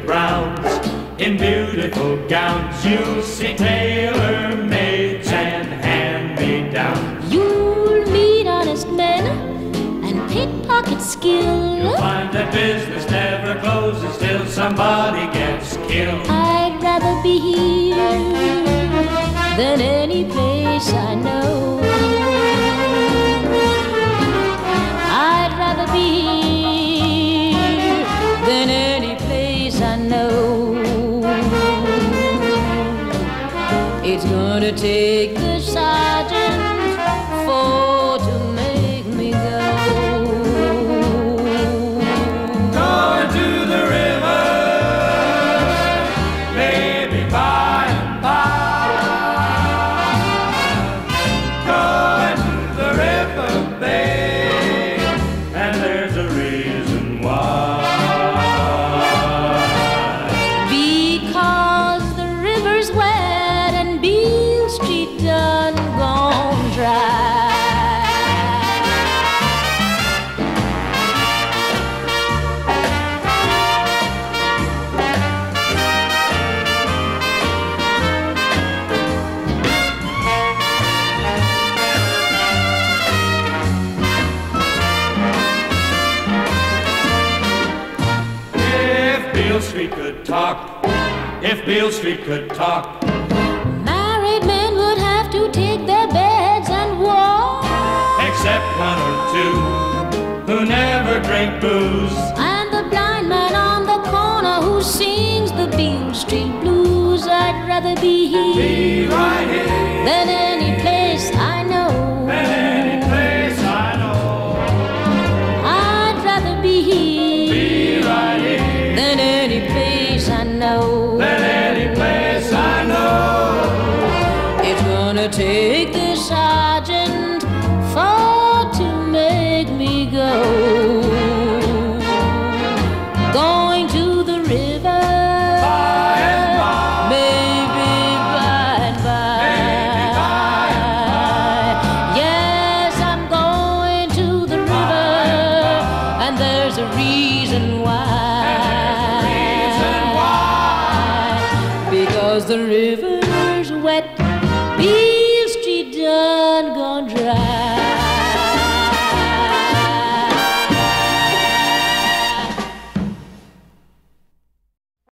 grounds. In beautiful gowns you'll see tailor-mades and hand-me-downs. You'll meet honest men and pickpocket skill. You'll find that business never closes till somebody gets killed. I'd rather be here than any place I know. I'd rather be here than any place I know. It's gonna take the sergeant for to make me go. Going to the river, maybe by and by. Going to the river, babe, and there's a reason why. Because the river's wet and Beale Street done gone dry. If Beale Street could talk, if Beale Street could talk, Married men would have to take their beds and walk. except one or two who never drink booze. And the blind man on the corner who sings the Beale Street blues. I'd rather be Be here right here, than any place I know. than any place I know. I'd rather be here Be right here, than any place I know. than any place I know. It's gonna take the sergeant for to make me go. Going to the river, By and by, maybe by and by. maybe by and by. Yes, I'm going to the river, and there's a reason why. Reason why. Because the river's wet, Beale Street done gone dry.